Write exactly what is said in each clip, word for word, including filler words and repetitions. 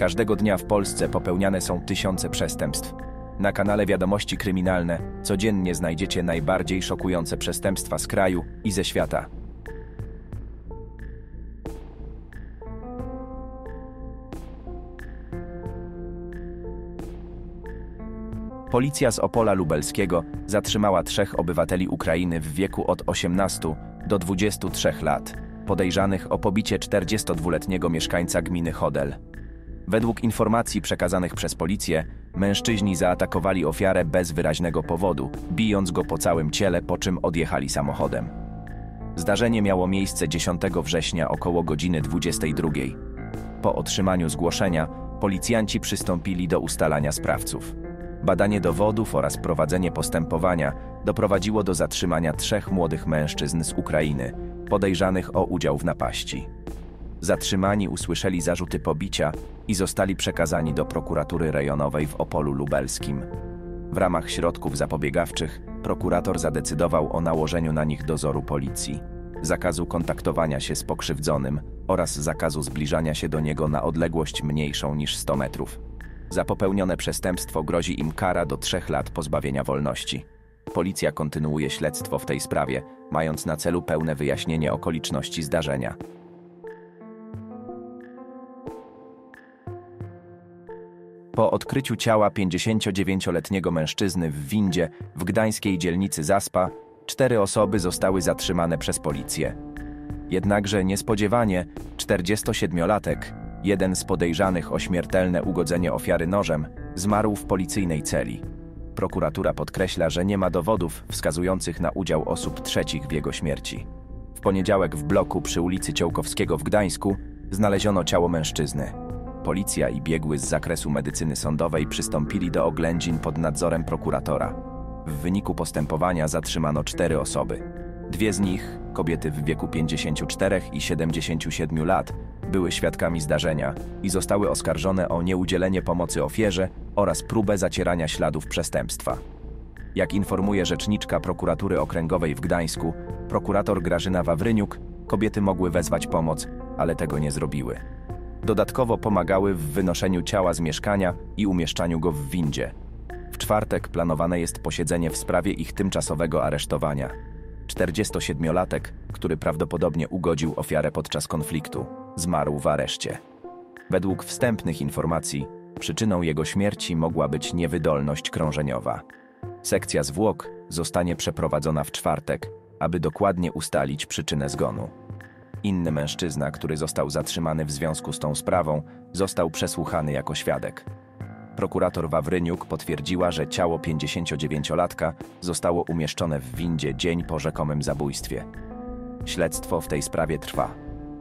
Każdego dnia w Polsce popełniane są tysiące przestępstw. Na kanale Wiadomości Kryminalne codziennie znajdziecie najbardziej szokujące przestępstwa z kraju i ze świata. Policja z Opola Lubelskiego zatrzymała trzech obywateli Ukrainy w wieku od osiemnastu do dwudziestu trzech lat, podejrzanych o pobicie czterdziestodwuletniego mieszkańca gminy Chodel. Według informacji przekazanych przez policję, mężczyźni zaatakowali ofiarę bez wyraźnego powodu, bijąc go po całym ciele, po czym odjechali samochodem. Zdarzenie miało miejsce dziesiątego września około godziny dwudziestej drugiej. Po otrzymaniu zgłoszenia, policjanci przystąpili do ustalania sprawców. Badanie dowodów oraz prowadzenie postępowania doprowadziło do zatrzymania trzech młodych mężczyzn z Ukrainy, podejrzanych o udział w napaści. Zatrzymani usłyszeli zarzuty pobicia i zostali przekazani do prokuratury rejonowej w Opolu Lubelskim. W ramach środków zapobiegawczych prokurator zadecydował o nałożeniu na nich dozoru policji, zakazu kontaktowania się z pokrzywdzonym oraz zakazu zbliżania się do niego na odległość mniejszą niż sto metrów. Za popełnione przestępstwo grozi im kara do trzech lat pozbawienia wolności. Policja kontynuuje śledztwo w tej sprawie, mając na celu pełne wyjaśnienie okoliczności zdarzenia. Po odkryciu ciała pięćdziesięciodziewięcioletniego mężczyzny w windzie w gdańskiej dzielnicy Zaspa, cztery osoby zostały zatrzymane przez policję. Jednakże niespodziewanie czterdziestosiedmiolatek, jeden z podejrzanych o śmiertelne ugodzenie ofiary nożem, zmarł w policyjnej celi. Prokuratura podkreśla, że nie ma dowodów wskazujących na udział osób trzecich w jego śmierci. W poniedziałek w bloku przy ulicy Ciołkowskiego w Gdańsku znaleziono ciało mężczyzny. Policja i biegły z zakresu medycyny sądowej przystąpili do oględzin pod nadzorem prokuratora. W wyniku postępowania zatrzymano cztery osoby. Dwie z nich, kobiety w wieku pięćdziesięciu czterech i siedemdziesięciu siedmiu lat, były świadkami zdarzenia i zostały oskarżone o nieudzielenie pomocy ofierze oraz próbę zacierania śladów przestępstwa. Jak informuje rzeczniczka prokuratury okręgowej w Gdańsku, prokurator Grażyna Wawryniuk, kobiety mogły wezwać pomoc, ale tego nie zrobiły. Dodatkowo pomagały w wynoszeniu ciała z mieszkania i umieszczaniu go w windzie. W czwartek planowane jest posiedzenie w sprawie ich tymczasowego aresztowania. czterdziestosiedmiolatek, który prawdopodobnie ugodził ofiarę podczas konfliktu, zmarł w areszcie. Według wstępnych informacji przyczyną jego śmierci mogła być niewydolność krążeniowa. Sekcja zwłok zostanie przeprowadzona w czwartek, aby dokładnie ustalić przyczynę zgonu. Inny mężczyzna, który został zatrzymany w związku z tą sprawą, został przesłuchany jako świadek. Prokurator Wawryniuk potwierdziła, że ciało pięćdziesięciodziewięciolatka zostało umieszczone w windzie dzień po rzekomym zabójstwie. Śledztwo w tej sprawie trwa.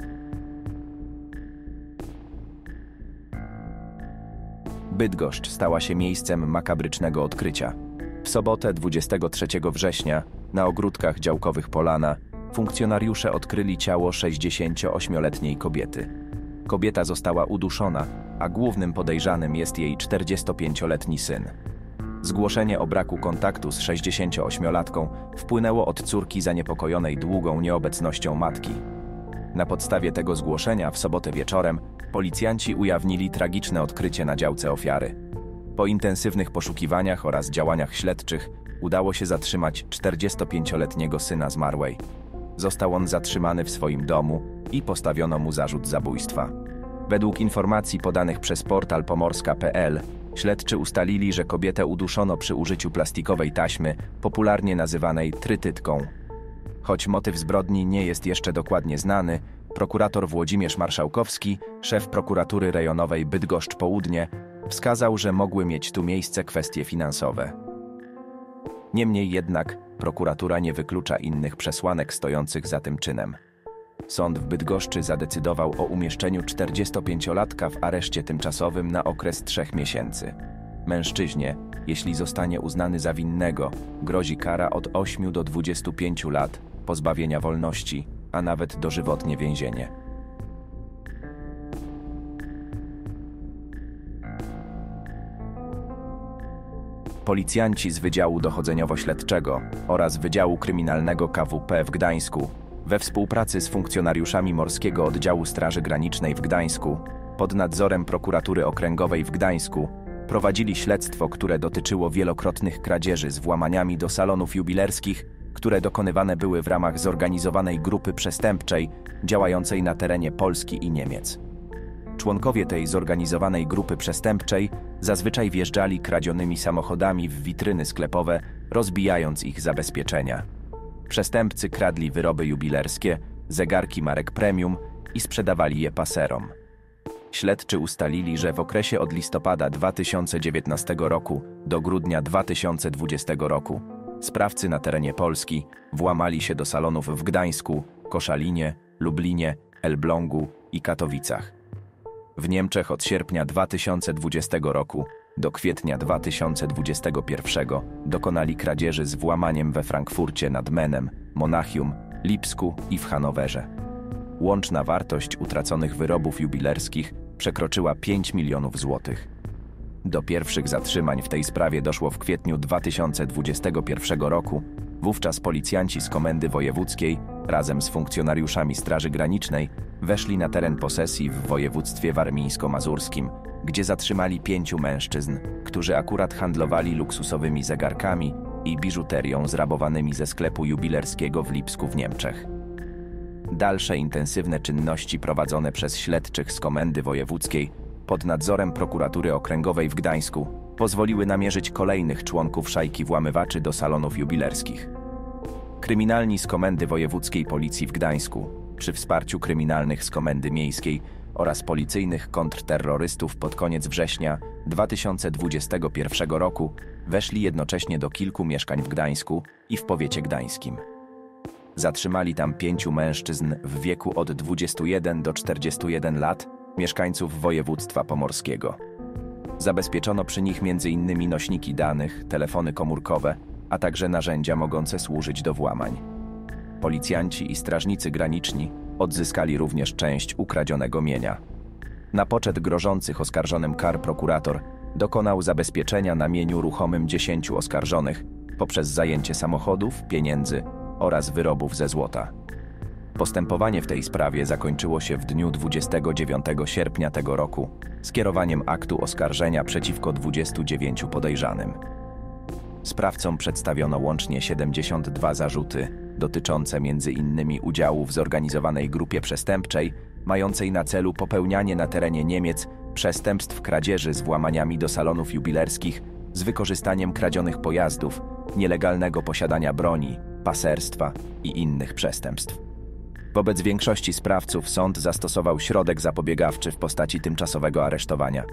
Bydgoszcz stała się miejscem makabrycznego odkrycia. W sobotę dwudziestego trzeciego września na ogródkach działkowych Polana funkcjonariusze odkryli ciało sześćdziesięcioośmioletniej kobiety. Kobieta została uduszona, a głównym podejrzanym jest jej czterdziestopięcioletni syn. Zgłoszenie o braku kontaktu z sześćdziesięcioośmiolatką wpłynęło od córki zaniepokojonej długą nieobecnością matki. Na podstawie tego zgłoszenia w sobotę wieczorem policjanci ujawnili tragiczne odkrycie na działce ofiary. Po intensywnych poszukiwaniach oraz działaniach śledczych udało się zatrzymać czterdziestopięcioletniego syna zmarłej. Został on zatrzymany w swoim domu i postawiono mu zarzut zabójstwa. Według informacji podanych przez portal pomorska kropka p l, śledczy ustalili, że kobietę uduszono przy użyciu plastikowej taśmy, popularnie nazywanej trytytką. Choć motyw zbrodni nie jest jeszcze dokładnie znany, prokurator Włodzimierz Marszałkowski, szef prokuratury rejonowej Bydgoszcz Południe, wskazał, że mogły mieć tu miejsce kwestie finansowe. Niemniej jednak prokuratura nie wyklucza innych przesłanek stojących za tym czynem. Sąd w Bydgoszczy zadecydował o umieszczeniu czterdziestopięciolatka w areszcie tymczasowym na okres trzech miesięcy. Mężczyźnie, jeśli zostanie uznany za winnego, grozi kara od ośmiu do dwudziestu pięciu lat pozbawienia wolności, a nawet dożywotnie więzienie. Policjanci z Wydziału Dochodzeniowo-Śledczego oraz Wydziału Kryminalnego K W P w Gdańsku we współpracy z funkcjonariuszami Morskiego Oddziału Straży Granicznej w Gdańsku pod nadzorem prokuratury okręgowej w Gdańsku prowadzili śledztwo, które dotyczyło wielokrotnych kradzieży z włamaniami do salonów jubilerskich, które dokonywane były w ramach zorganizowanej grupy przestępczej działającej na terenie Polski i Niemiec. Członkowie tej zorganizowanej grupy przestępczej zazwyczaj wjeżdżali kradzionymi samochodami w witryny sklepowe, rozbijając ich zabezpieczenia. Przestępcy kradli wyroby jubilerskie, zegarki marek premium i sprzedawali je paserom. Śledczy ustalili, że w okresie od listopada dwa tysiące dziewiętnastego roku do grudnia dwa tysiące dwudziestego roku sprawcy na terenie Polski włamali się do salonów w Gdańsku, Koszalinie, Lublinie, Elblągu i Katowicach. W Niemczech od sierpnia dwa tysiące dwudziestego roku do kwietnia dwa tysiące dwudziestego pierwszego dokonali kradzieży z włamaniem we Frankfurcie nad Menem, Monachium, Lipsku i w Hanowerze. Łączna wartość utraconych wyrobów jubilerskich przekroczyła pięć milionów złotych. Do pierwszych zatrzymań w tej sprawie doszło w kwietniu dwa tysiące dwudziestego pierwszego roku. Wówczas policjanci z Komendy Wojewódzkiej razem z funkcjonariuszami Straży Granicznej weszli na teren posesji w województwie warmińsko-mazurskim, gdzie zatrzymali pięciu mężczyzn, którzy akurat handlowali luksusowymi zegarkami i biżuterią zrabowanymi ze sklepu jubilerskiego w Lipsku w Niemczech. Dalsze intensywne czynności prowadzone przez śledczych z Komendy Wojewódzkiej pod nadzorem prokuratury okręgowej w Gdańsku pozwoliły namierzyć kolejnych członków szajki włamywaczy do salonów jubilerskich. Kryminalni z Komendy Wojewódzkiej Policji w Gdańsku, przy wsparciu kryminalnych z Komendy Miejskiej oraz policyjnych kontrterrorystów pod koniec września dwa tysiące dwudziestego pierwszego roku weszli jednocześnie do kilku mieszkań w Gdańsku i w powiecie gdańskim. Zatrzymali tam pięciu mężczyzn w wieku od dwudziestu jeden do czterdziestu jeden lat, mieszkańców województwa pomorskiego. Zabezpieczono przy nich między innymi nośniki danych, telefony komórkowe, a także narzędzia mogące służyć do włamań. Policjanci i strażnicy graniczni odzyskali również część ukradzionego mienia. Na poczet grożących oskarżonym kar prokurator dokonał zabezpieczenia na mieniu ruchomym dziesięciu oskarżonych poprzez zajęcie samochodów, pieniędzy oraz wyrobów ze złota. Postępowanie w tej sprawie zakończyło się w dniu dwudziestego dziewiątego sierpnia tego roku skierowaniem aktu oskarżenia przeciwko dwudziestu dziewięciu podejrzanym. Sprawcom przedstawiono łącznie siedemdziesiąt dwa zarzuty dotyczące między innymi udziału w zorganizowanej grupie przestępczej mającej na celu popełnianie na terenie Niemiec przestępstw kradzieży z włamaniami do salonów jubilerskich z wykorzystaniem kradzionych pojazdów, nielegalnego posiadania broni, paserstwa i innych przestępstw. Wobec większości sprawców sąd zastosował środek zapobiegawczy w postaci tymczasowego aresztowania.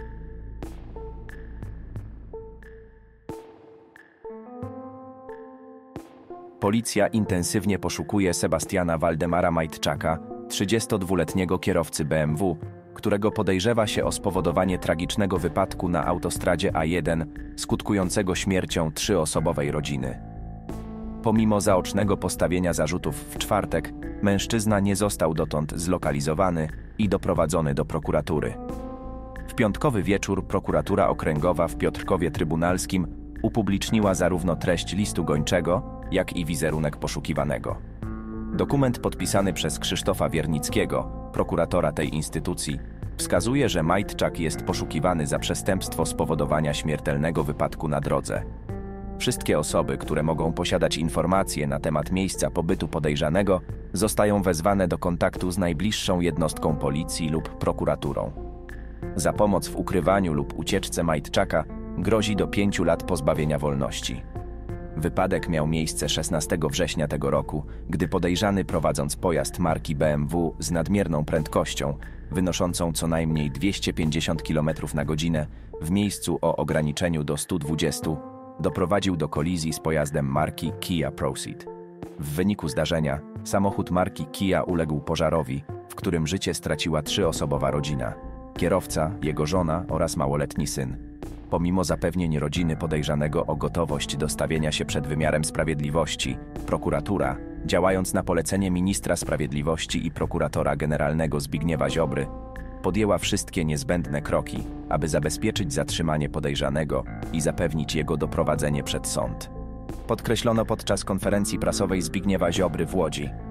Policja intensywnie poszukuje Sebastiana Waldemara Majtczaka, trzydziestodwuletniego kierowcy B M W, którego podejrzewa się o spowodowanie tragicznego wypadku na autostradzie A jeden, skutkującego śmiercią trzyosobowej rodziny. Pomimo zaocznego postawienia zarzutów w czwartek, mężczyzna nie został dotąd zlokalizowany i doprowadzony do prokuratury. W piątkowy wieczór prokuratura okręgowa w Piotrkowie Trybunalskim upubliczniła zarówno treść listu gończego, jak i wizerunek poszukiwanego. Dokument podpisany przez Krzysztofa Wiernickiego, prokuratora tej instytucji, wskazuje, że Majtczak jest poszukiwany za przestępstwo spowodowania śmiertelnego wypadku na drodze. Wszystkie osoby, które mogą posiadać informacje na temat miejsca pobytu podejrzanego, zostają wezwane do kontaktu z najbliższą jednostką policji lub prokuraturą. Za pomoc w ukrywaniu lub ucieczce Majtczaka grozi do pięciu lat pozbawienia wolności. Wypadek miał miejsce szesnastego września tego roku, gdy podejrzany, prowadząc pojazd marki B M W z nadmierną prędkością, wynoszącą co najmniej dwieście pięćdziesiąt kilometrów na godzinę, w miejscu o ograniczeniu do stu dwudziestu, doprowadził do kolizji z pojazdem marki Kia Proceed. W wyniku zdarzenia samochód marki Kia uległ pożarowi, w którym życie straciła trzyosobowa rodzina: kierowca, jego żona oraz małoletni syn. Pomimo zapewnień rodziny podejrzanego o gotowość do stawienia się przed wymiarem sprawiedliwości, prokuratura, działając na polecenie ministra sprawiedliwości i prokuratora generalnego Zbigniewa Ziobry, podjęła wszystkie niezbędne kroki, aby zabezpieczyć zatrzymanie podejrzanego i zapewnić jego doprowadzenie przed sąd. Podkreślono podczas konferencji prasowej Zbigniewa Ziobry w Łodzi.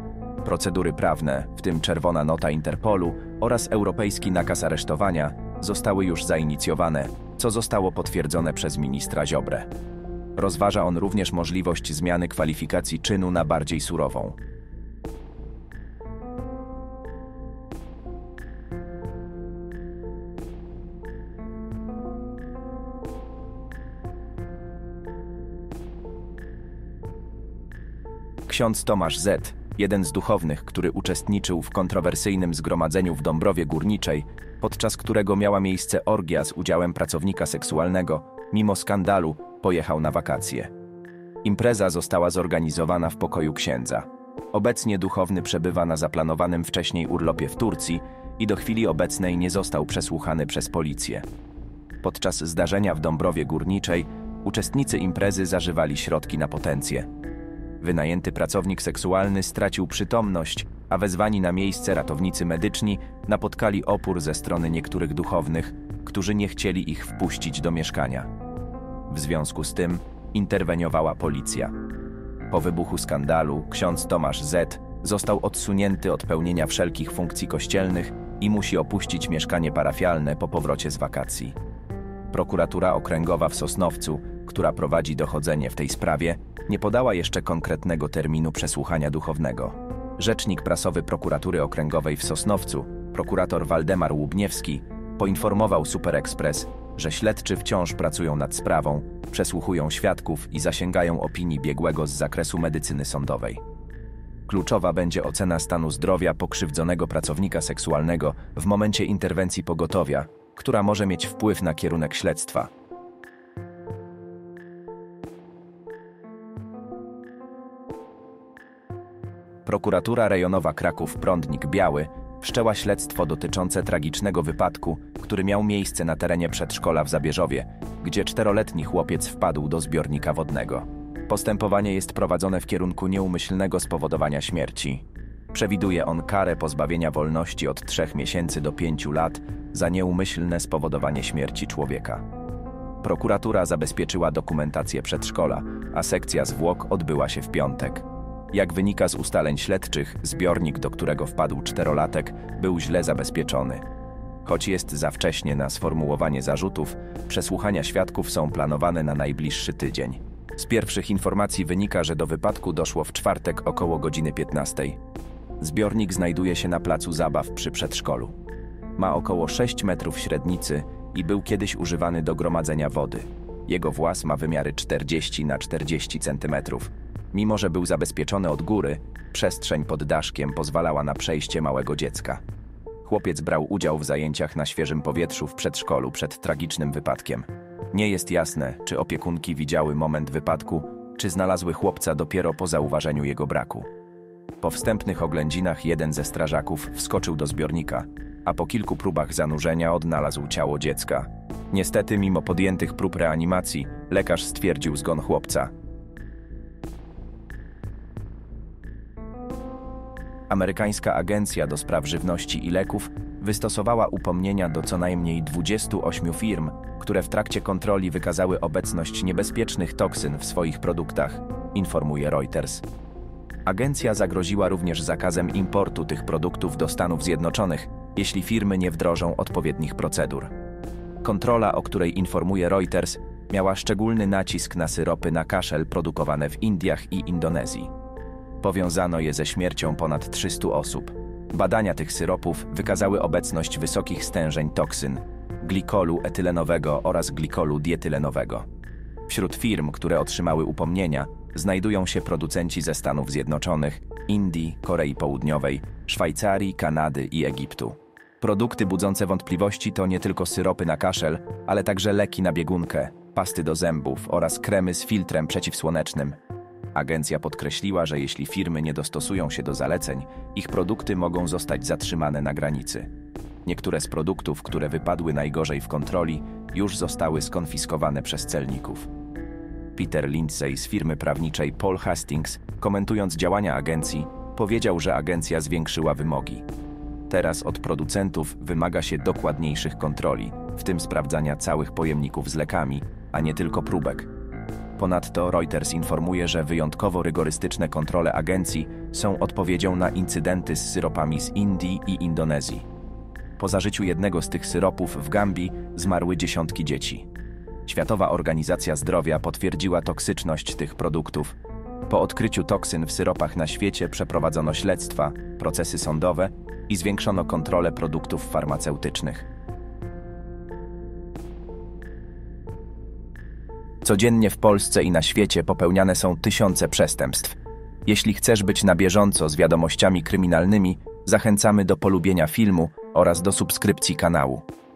Procedury prawne, w tym czerwona nota Interpolu oraz europejski nakaz aresztowania, zostały już zainicjowane, co zostało potwierdzone przez ministra Ziobrę. Rozważa on również możliwość zmiany kwalifikacji czynu na bardziej surową. Ksiądz Tomasz Z., jeden z duchownych, który uczestniczył w kontrowersyjnym zgromadzeniu w Dąbrowie Górniczej, podczas którego miała miejsce orgia z udziałem pracownika seksualnego, mimo skandalu pojechał na wakacje. Impreza została zorganizowana w pokoju księdza. Obecnie duchowny przebywa na zaplanowanym wcześniej urlopie w Turcji i do chwili obecnej nie został przesłuchany przez policję. Podczas zdarzenia w Dąbrowie Górniczej uczestnicy imprezy zażywali środki na potencję. Wynajęty pracownik seksualny stracił przytomność, a wezwani na miejsce ratownicy medyczni napotkali opór ze strony niektórych duchownych, którzy nie chcieli ich wpuścić do mieszkania. W związku z tym interweniowała policja. Po wybuchu skandalu ksiądz Tomasz Z. został odsunięty od pełnienia wszelkich funkcji kościelnych i musi opuścić mieszkanie parafialne po powrocie z wakacji. Prokuratura Okręgowa w Sosnowcu, która prowadzi dochodzenie w tej sprawie, nie podała jeszcze konkretnego terminu przesłuchania duchownego. Rzecznik prasowy Prokuratury Okręgowej w Sosnowcu, prokurator Waldemar Łubniewski, poinformował Super Express, że śledczy wciąż pracują nad sprawą, przesłuchują świadków i zasięgają opinii biegłego z zakresu medycyny sądowej. Kluczowa będzie ocena stanu zdrowia pokrzywdzonego pracownika seksualnego w momencie interwencji pogotowia, która może mieć wpływ na kierunek śledztwa. Prokuratura Rejonowa Kraków-Prądnik-Biały wszczęła śledztwo dotyczące tragicznego wypadku, który miał miejsce na terenie przedszkola w Zabierzowie, gdzie czteroletni chłopiec wpadł do zbiornika wodnego. Postępowanie jest prowadzone w kierunku nieumyślnego spowodowania śmierci. Przewiduje on karę pozbawienia wolności od trzech miesięcy do pięciu lat za nieumyślne spowodowanie śmierci człowieka. Prokuratura zabezpieczyła dokumentację przedszkola, a sekcja zwłok odbyła się w piątek. Jak wynika z ustaleń śledczych, zbiornik, do którego wpadł czterolatek, był źle zabezpieczony. Choć jest za wcześnie na sformułowanie zarzutów, przesłuchania świadków są planowane na najbliższy tydzień. Z pierwszych informacji wynika, że do wypadku doszło w czwartek około godziny piętnastej. Zbiornik znajduje się na placu zabaw przy przedszkolu. Ma około sześć metrów średnicy i był kiedyś używany do gromadzenia wody. Jego włas ma wymiary czterdzieści na czterdzieści centymetrów. Mimo że był zabezpieczony od góry, przestrzeń pod daszkiem pozwalała na przejście małego dziecka. Chłopiec brał udział w zajęciach na świeżym powietrzu w przedszkolu przed tragicznym wypadkiem. Nie jest jasne, czy opiekunki widziały moment wypadku, czy znalazły chłopca dopiero po zauważeniu jego braku. Po wstępnych oględzinach jeden ze strażaków wskoczył do zbiornika, a po kilku próbach zanurzenia odnalazł ciało dziecka. Niestety, mimo podjętych prób reanimacji, lekarz stwierdził zgon chłopca. Amerykańska Agencja do Spraw Żywności i Leków wystosowała upomnienia do co najmniej dwudziestu ośmiu firm, które w trakcie kontroli wykazały obecność niebezpiecznych toksyn w swoich produktach, informuje Reuters. Agencja zagroziła również zakazem importu tych produktów do Stanów Zjednoczonych, jeśli firmy nie wdrożą odpowiednich procedur. Kontrola, o której informuje Reuters, miała szczególny nacisk na syropy na kaszel produkowane w Indiach i Indonezji. Powiązano je ze śmiercią ponad trzystu osób. Badania tych syropów wykazały obecność wysokich stężeń toksyn, glikolu etylenowego oraz glikolu dietylenowego. Wśród firm, które otrzymały upomnienia, znajdują się producenci ze Stanów Zjednoczonych, Indii, Korei Południowej, Szwajcarii, Kanady i Egiptu. Produkty budzące wątpliwości to nie tylko syropy na kaszel, ale także leki na biegunkę, pasty do zębów oraz kremy z filtrem przeciwsłonecznym. Agencja podkreśliła, że jeśli firmy nie dostosują się do zaleceń, ich produkty mogą zostać zatrzymane na granicy. Niektóre z produktów, które wypadły najgorzej w kontroli, już zostały skonfiskowane przez celników. Peter Lindsay z firmy prawniczej Paul Hastings, komentując działania agencji, powiedział, że agencja zwiększyła wymogi. Teraz od producentów wymaga się dokładniejszych kontroli, w tym sprawdzania całych pojemników z lekami, a nie tylko próbek. Ponadto Reuters informuje, że wyjątkowo rygorystyczne kontrole agencji są odpowiedzią na incydenty z syropami z Indii i Indonezji. Po zażyciu jednego z tych syropów w Gambii zmarły dziesiątki dzieci. Światowa Organizacja Zdrowia potwierdziła toksyczność tych produktów. Po odkryciu toksyn w syropach na świecie przeprowadzono śledztwa, procesy sądowe i zwiększono kontrolę produktów farmaceutycznych. Codziennie w Polsce i na świecie popełniane są tysiące przestępstw. Jeśli chcesz być na bieżąco z wiadomościami kryminalnymi, zachęcamy do polubienia filmu oraz do subskrypcji kanału.